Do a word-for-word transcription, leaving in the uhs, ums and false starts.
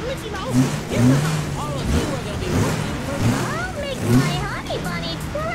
let you know. Here's how all of you are gonna be working for me. I'll make my honey bunny proud.